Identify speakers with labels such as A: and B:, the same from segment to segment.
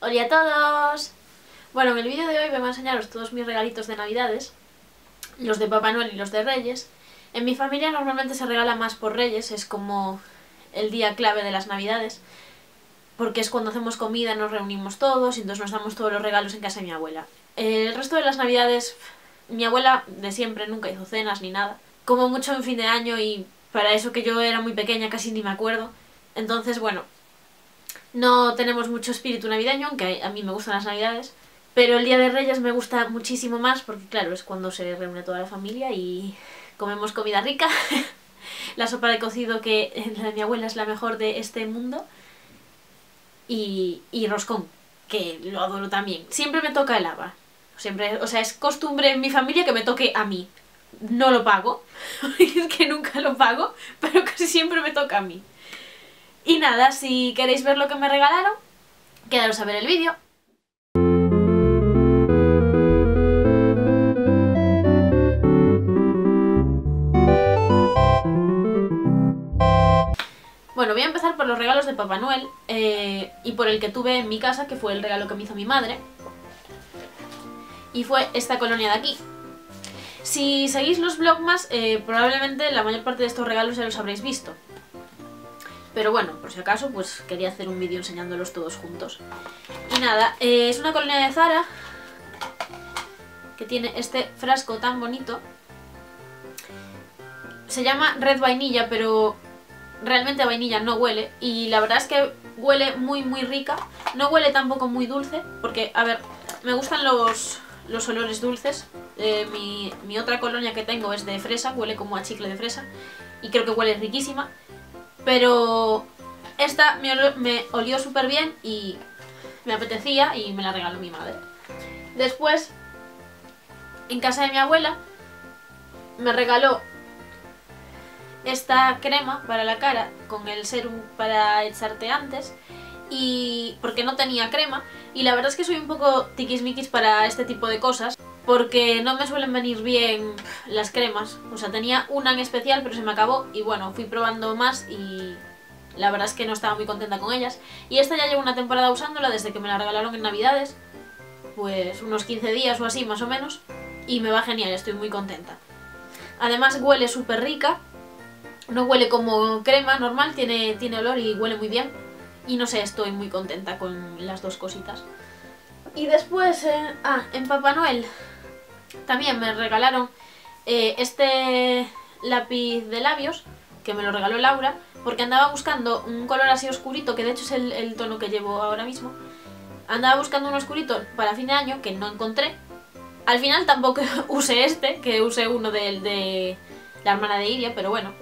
A: Hola a todos. Bueno, en el vídeo de hoy vengo a enseñaros todos mis regalitos de navidades, los de Papá Noel y los de Reyes. En mi familia normalmente se regala más por Reyes, es como el día clave de las navidades, porque es cuando hacemos comida, nos reunimos todos y entonces nos damos todos los regalos en casa de mi abuela. El resto de las navidades, mi abuela de siempre nunca hizo cenas ni nada, como mucho en fin de año, y para eso que yo era muy pequeña casi ni me acuerdo. Entonces, bueno, no tenemos mucho espíritu navideño, aunque a mí me gustan las navidades. Pero el Día de Reyes me gusta muchísimo más porque, claro, es cuando se reúne toda la familia y comemos comida rica. La sopa de cocido, que la de mi abuela es la mejor de este mundo. Y roscón, que lo adoro también. Siempre me toca el haba. Siempre, o sea, es costumbre en mi familia que me toque a mí. No lo pago, es que nunca lo pago, pero casi siempre me toca a mí. Y nada, si queréis ver lo que me regalaron, quedaros a ver el vídeo. Bueno, voy a empezar por los regalos de Papá Noel y por el que tuve en mi casa, que fue el regalo que me hizo mi madre. Y fue esta colonia de aquí. Si seguís los vlogmas, probablemente la mayor parte de estos regalos ya los habréis visto. Pero bueno, por si acaso, pues quería hacer un vídeo enseñándolos todos juntos. Y nada, es una colonia de Zara que tiene este frasco tan bonito. Se llama Red Vainilla, pero realmente a vainilla no huele. Y la verdad es que huele muy rica. No huele tampoco muy dulce, porque, a ver, me gustan los olores dulces. Mi otra colonia que tengo es de fresa, huele como a chicle de fresa. Y creo que huele riquísima. Pero esta me olió súper bien y me apetecía y me la regaló mi madre. Después, en casa de mi abuela, me regaló esta crema para la cara con el serum para echarte antes, y porque no tenía crema, y la verdad es que soy un poco tiquismiquis para este tipo de cosas porque no me suelen venir bien las cremas. O sea, tenía una en especial pero se me acabó y bueno, fui probando más y la verdad es que no estaba muy contenta con ellas. Y esta ya llevo una temporada usándola desde que me la regalaron en Navidades, pues unos 15 días o así más o menos, y me va genial, estoy muy contenta. Además huele súper rica. No huele como crema normal, tiene olor y huele muy bien. Y no sé, estoy muy contenta con las dos cositas. Y después, en Papá Noel también me regalaron este lápiz de labios, que me lo regaló Laura, porque andaba buscando un color así oscurito, que de hecho es el tono que llevo ahora mismo. Andaba buscando un oscurito para fin de año, que no encontré. Al final tampoco usé este, que usé uno de la hermana de Iria, pero bueno.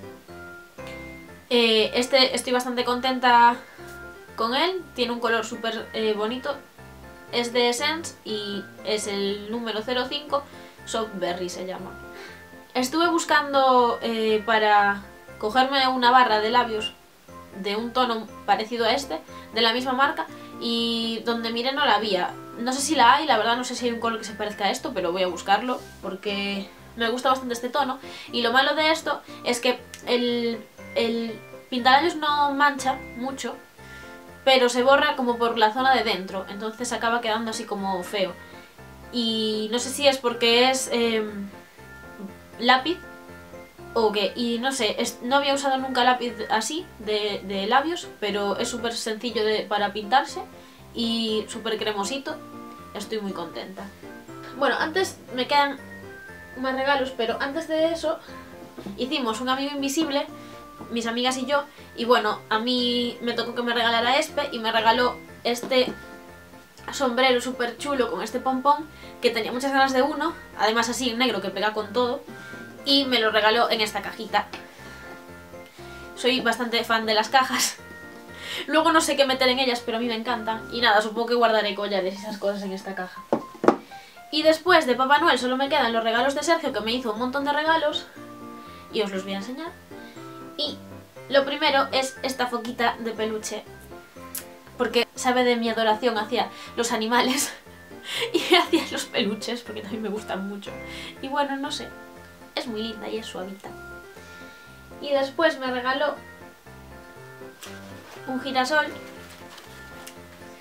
A: Este estoy bastante contenta con él, tiene un color súper bonito, es de Essence y es el número 05, Soft Berry se llama. Estuve buscando para cogerme una barra de labios de un tono parecido a este, de la misma marca, y donde miré no la había. No sé si la hay, la verdad no sé si hay un color que se parezca a esto, pero voy a buscarlo porque me gusta bastante este tono. Y lo malo de esto es que el pintalabios no mancha mucho, pero se borra como por la zona de dentro, entonces acaba quedando así como feo. Y no sé si es porque es lápiz o qué, y no sé, no había usado nunca lápiz así de labios, pero es súper sencillo para pintarse y súper cremosito, estoy muy contenta. Bueno, antes me quedan más regalos, pero antes de eso hicimos un amigo invisible, mis amigas y yo, y bueno, a mí me tocó que me regalara Espe y me regaló este sombrero súper chulo con este pompón, que tenía muchas ganas de uno, además así en negro que pega con todo, y me lo regaló en esta cajita. Soy bastante fan de las cajas. Luego no sé qué meter en ellas, pero a mí me encantan. Y nada, supongo que guardaré collares y esas cosas en esta caja. Y después de Papá Noel solo me quedan los regalos de Sergio, que me hizo un montón de regalos, y os los voy a enseñar. Y lo primero es esta foquita de peluche, porque sabe de mi adoración hacia los animales y hacia los peluches, porque también me gustan mucho. Y bueno, no sé, es muy linda y es suavita. Y después me regaló un girasol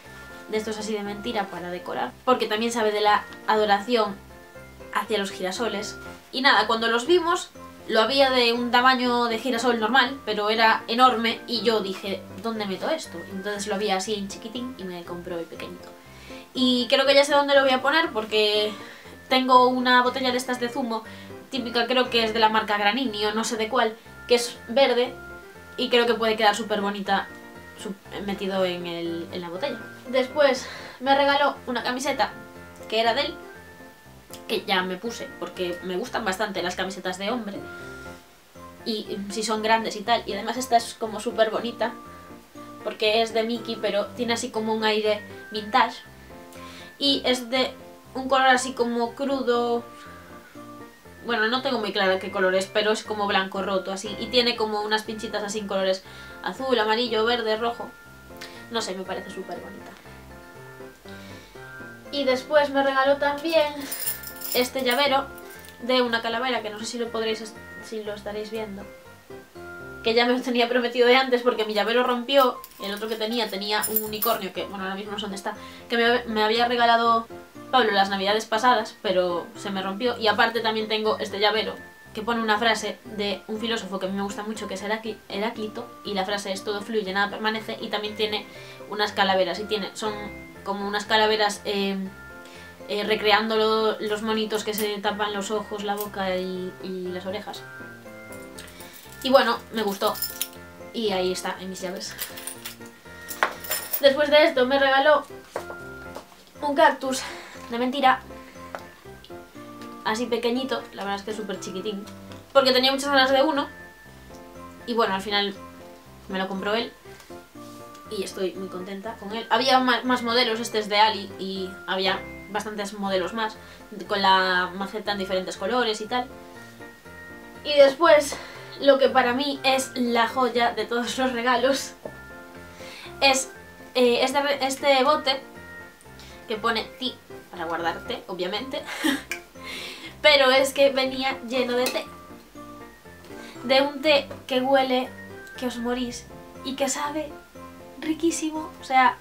A: de estos así de mentira para decorar, porque también sabe de la adoración hacia los girasoles. Y nada, cuando los vimos, lo había de un tamaño de girasol normal, pero era enorme y yo dije, ¿dónde meto esto? Entonces lo había así en chiquitín y me compró el pequeñito. Y creo que ya sé dónde lo voy a poner porque tengo una botella de estas de zumo, típica, creo que es de la marca Granini o no sé de cuál, que es verde y creo que puede quedar súper bonita metido en la botella. Después me regaló una camiseta que era de él, que ya me puse porque me gustan bastante las camisetas de hombre y si son grandes y tal, y además esta es como súper bonita porque es de Mickey pero tiene así como un aire vintage y es de un color así como crudo. Bueno, no tengo muy claro qué color es, pero es como blanco roto así. Y tiene como unas pinchitas así en colores azul, amarillo, verde, rojo. No sé, me parece súper bonita. Y después me regaló también este llavero de una calavera, que no sé si lo estaréis viendo. Que ya me lo tenía prometido de antes porque mi llavero rompió. El otro que tenía un unicornio, que bueno, ahora mismo no sé dónde está, que me había regalado Pablo las navidades pasadas, pero se me rompió. Y aparte también tengo este llavero que pone una frase de un filósofo que a mí me gusta mucho, que es Heráclito, y la frase es todo fluye, nada permanece, y también tiene unas calaveras, y son como unas calaveras recreando los monitos que se tapan los ojos, la boca y las orejas. Y bueno, me gustó, y ahí está, en mis llaves. Después de esto me regaló un cactus de mentira, así pequeñito, la verdad es que es súper chiquitín, porque tenía muchas ganas de uno y bueno, al final me lo compró él y estoy muy contenta con él. Había más modelos, este es de Ali y había bastantes modelos más con la maceta en diferentes colores y tal. Y después, lo que para mí es la joya de todos los regalos es este bote que pone ti para guardarte, obviamente. Pero es que venía lleno de té. De un té que huele que os morís y que sabe riquísimo. O sea,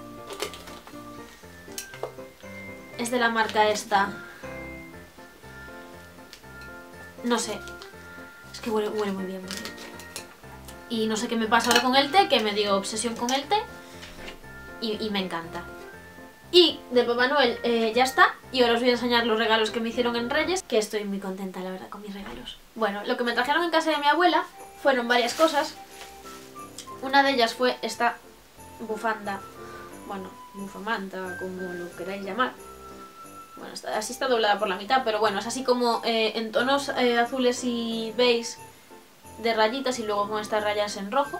A: es de la marca esta. No sé. Es que huele muy bien, muy bien. Y no sé qué me pasa ahora con el té, que me dio obsesión con el té. Y me encanta. Y de Papá Noel ya está, y ahora os voy a enseñar los regalos que me hicieron en Reyes, que estoy muy contenta la verdad con mis regalos. Bueno, lo que me trajeron en casa de mi abuela fueron varias cosas. Una de ellas fue esta bufanda, bueno, bufamanta, como lo queráis llamar. Bueno, así está doblada por la mitad, pero bueno, es así como en tonos azules y beige de rayitas y luego con estas rayas en rojo.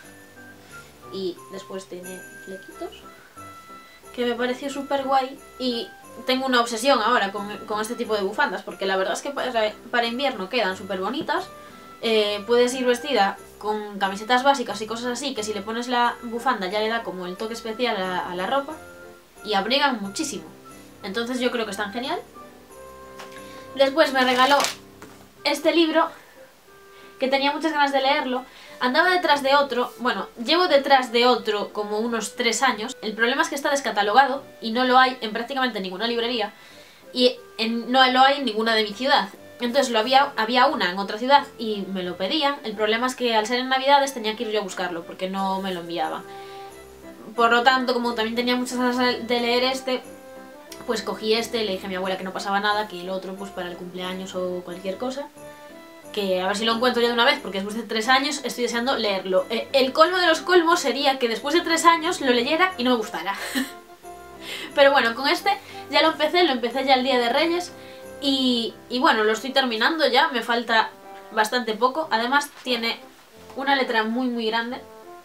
A: Y después tiene flequitos, que me pareció súper guay, y tengo una obsesión ahora con este tipo de bufandas, porque la verdad es que para invierno quedan súper bonitas. Puedes ir vestida con camisetas básicas y cosas así, que si le pones la bufanda ya le da como el toque especial a la ropa, y abrigan muchísimo. Entonces yo creo que están genial. Después me regaló este libro, que tenía muchas ganas de leerlo. Andaba detrás de otro, bueno, llevo detrás de otro como unos 3 años. El problema es que está descatalogado y no lo hay en prácticamente ninguna librería. Y no lo hay en ninguna de mi ciudad. Entonces había una en otra ciudad y me lo pedían. El problema es que al ser en Navidades tenía que ir yo a buscarlo porque no me lo enviaban. Por lo tanto, como también tenía muchas ganas de leer este, pues cogí este, le dije a mi abuela que no pasaba nada, que el otro pues para el cumpleaños o cualquier cosa. Que a ver si lo encuentro ya de una vez, porque después de 3 años estoy deseando leerlo. El colmo de los colmos sería que después de 3 años lo leyera y no me gustara. Pero bueno, con este ya lo empecé ya el día de Reyes. Y bueno, lo estoy terminando ya, me falta bastante poco. Además tiene una letra muy grande.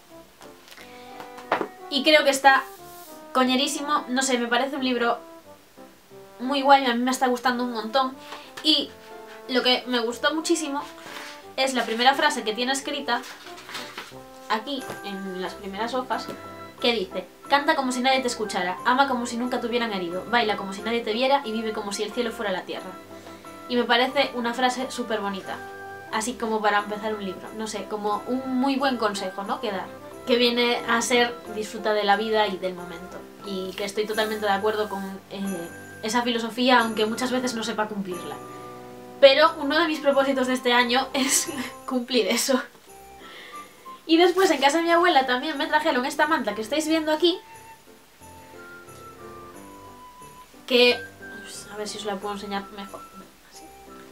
A: Y creo que está coñerísimo. No sé, me parece un libro muy guay, a mí me está gustando un montón. Y lo que me gustó muchísimo es la primera frase que tiene escrita aquí, en las primeras hojas, que dice: canta como si nadie te escuchara, ama como si nunca te hubieran herido, baila como si nadie te viera y vive como si el cielo fuera la tierra. Y me parece una frase súper bonita, así como para empezar un libro, no sé, como un muy buen consejo, ¿no?, que dar. que viene a ser disfruta de la vida y del momento. Y que estoy totalmente de acuerdo con esa filosofía, aunque muchas veces no sepa cumplirla. Pero uno de mis propósitos de este año es cumplir eso. Y después en casa de mi abuela también me trajeron esta manta que estáis viendo aquí. Que... pues, a ver si os la puedo enseñar mejor. Así.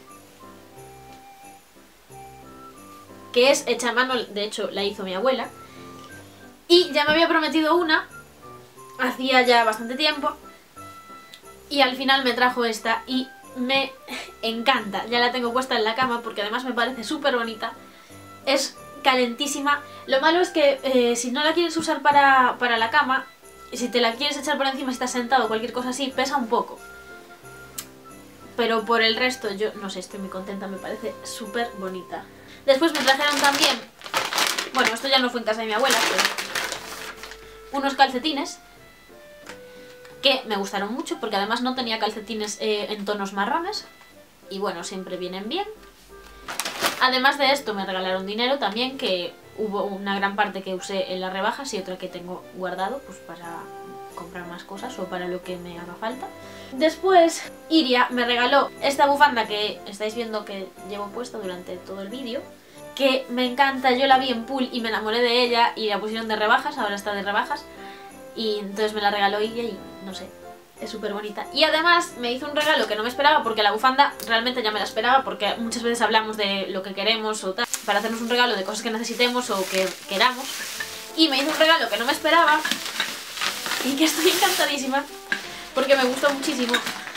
A: Que es hecha a mano, de hecho la hizo mi abuela. Y ya me había prometido una, hacía ya bastante tiempo. Y al final me trajo esta y me encanta. Ya la tengo puesta en la cama porque además me parece súper bonita. Es calentísima. Lo malo es que si no la quieres usar para la cama, si te la quieres echar por encima si estás sentado o cualquier cosa así, pesa un poco. Pero por el resto yo no sé, estoy muy contenta, me parece súper bonita. Después me trajeron también, bueno, esto ya no fue en casa de mi abuela, pero unos calcetines que me gustaron mucho porque además no tenía calcetines en tonos marrones y bueno, siempre vienen bien. Además de esto me regalaron dinero también, que hubo una gran parte que usé en las rebajas y otra que tengo guardado pues para comprar más cosas o para lo que me haga falta. Después Iria me regaló esta bufanda que estáis viendo que llevo puesta durante todo el vídeo, que me encanta. Yo la vi en Pool y me enamoré de ella y la pusieron de rebajas, ahora está de rebajas y entonces me la regaló Iria y no sé, es súper bonita. Y además me hizo un regalo que no me esperaba, porque la bufanda realmente ya me la esperaba, porque muchas veces hablamos de lo que queremos o tal, para hacernos un regalo de cosas que necesitemos o que queramos. Y me hizo un regalo que no me esperaba y que estoy encantadísima porque me gustó muchísimo.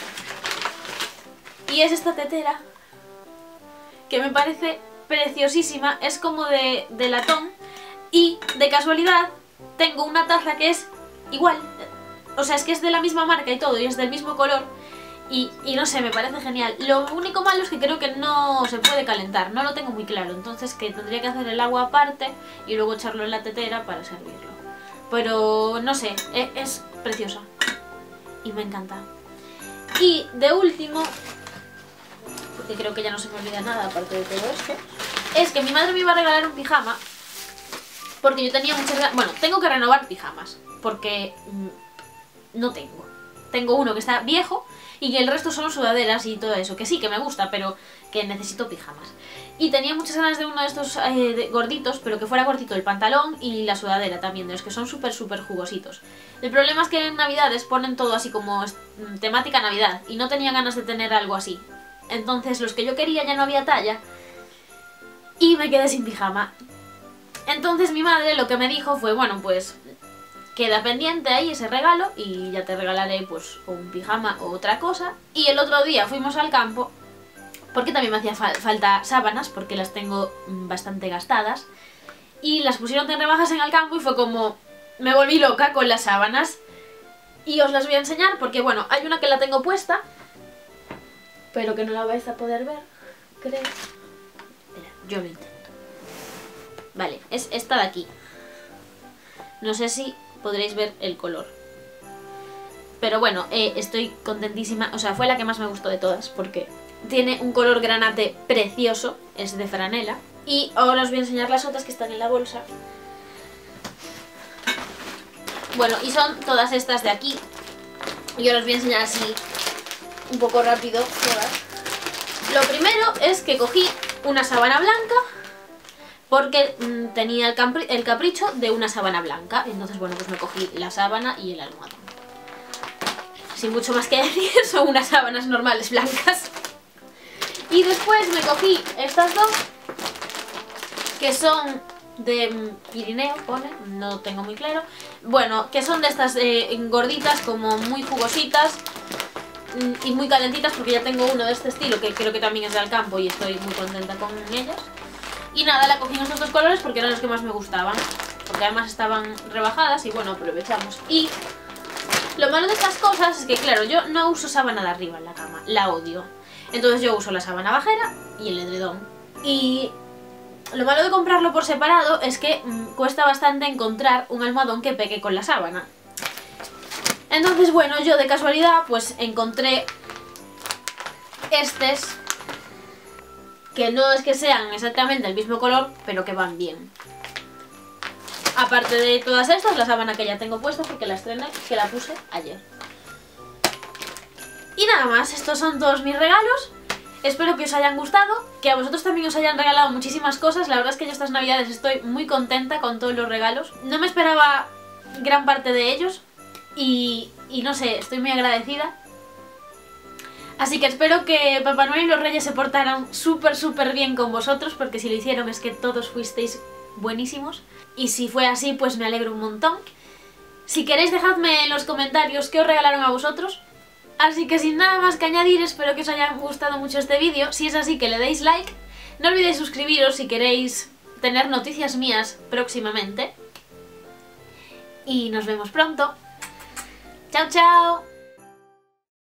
A: Y es esta tetera que me parece preciosísima, es como de latón y de casualidad tengo una taza que es igual. O sea, es que es de la misma marca y todo, y es del mismo color. Y no sé, me parece genial. Lo único malo es que creo que no se puede calentar, no lo tengo muy claro. Entonces que tendría que hacer el agua aparte y luego echarlo en la tetera para servirlo. Pero no sé, es preciosa. Y me encanta. Y de último, porque creo que ya no se me olvida nada aparte de todo esto, es que mi madre me iba a regalar un pijama. Porque yo tenía muchas ganas... Bueno, tengo que renovar pijamas. Porque... no tengo. Tengo uno que está viejo y el resto son sudaderas y todo eso. Que sí, que me gusta, pero que necesito pijamas. Y tenía muchas ganas de uno de estos gorditos, pero que fuera gordito el pantalón y la sudadera también, de los que son súper jugositos. El problema es que en Navidades ponen todo así como temática Navidad y no tenía ganas de tener algo así. Entonces los que yo quería ya no había talla y me quedé sin pijama. Entonces mi madre lo que me dijo fue, bueno, pues queda pendiente ahí ese regalo y ya te regalaré pues un pijama o otra cosa. Y el otro día fuimos al campo, porque también me hacía falta sábanas, porque las tengo bastante gastadas. Y las pusieron de rebajas en el campo y fue como... me volví loca con las sábanas. Y os las voy a enseñar porque, bueno, hay una que la tengo puesta, pero que no la vais a poder ver, creo. Espera, yo lo intento. Vale, es esta de aquí. No sé si podréis ver el color. Pero bueno, estoy contentísima. O sea, fue la que más me gustó de todas porque tiene un color granate precioso. Es de franela. Y ahora os voy a enseñar las otras que están en la bolsa. Bueno, y son todas estas de aquí. Y ahora os voy a enseñar así un poco rápido todas. Lo primero es que cogí una sábana blanca porque tenía el capricho de una sábana blanca. Entonces, bueno, pues me cogí la sábana y el almohadón. Sin mucho más que decir, son unas sábanas normales blancas. Y después me cogí estas dos, que son de Pirineo, pone, no tengo muy claro. Bueno, que son de estas gorditas, como muy jugositas y muy calentitas, porque ya tengo uno de este estilo, que creo que también es de Alcampo y estoy muy contenta con ellas. Y nada, la cogí en estos dos colores porque eran los que más me gustaban, porque además estaban rebajadas y bueno, aprovechamos. Y lo malo de estas cosas es que, claro, yo no uso sábana de arriba en la cama, la odio. Entonces yo uso la sábana bajera y el edredón. Y lo malo de comprarlo por separado es que cuesta bastante encontrar un almohadón que pegue con la sábana. Entonces, bueno, yo de casualidad pues encontré estos, que no es que sean exactamente el mismo color, pero que van bien. Aparte de todas estas, la sábana que ya tengo puesta porque la estrené, que la puse ayer. Y nada más, estos son todos mis regalos. Espero que os hayan gustado, que a vosotros también os hayan regalado muchísimas cosas. La verdad es que yo estas navidades estoy muy contenta con todos los regalos. No me esperaba gran parte de ellos y no sé, estoy muy agradecida. Así que espero que Papá Noel y los Reyes se portaran súper bien con vosotros, porque si lo hicieron es que todos fuisteis buenísimos. Y si fue así, pues me alegro un montón. Si queréis, dejadme en los comentarios qué os regalaron a vosotros. Así que sin nada más que añadir, espero que os haya gustado mucho este vídeo. Si es así, que le deis like. No olvidéis suscribiros si queréis tener noticias mías próximamente. Y nos vemos pronto. ¡Chao, chao!